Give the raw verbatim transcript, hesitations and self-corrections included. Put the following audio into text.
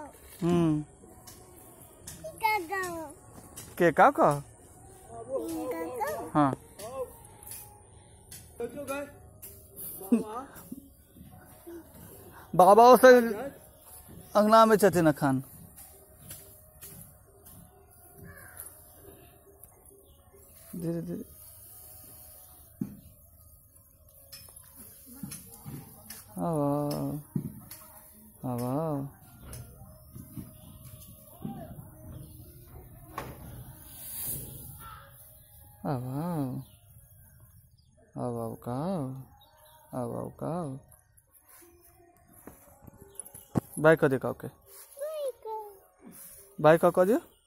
हम्म के का का हाँ बाबा से अंगना में छथिन अखन धीरे धीरे हवा हवा हवा हवा का हवा का बाय कर दे का ओके बाय का कर दियो।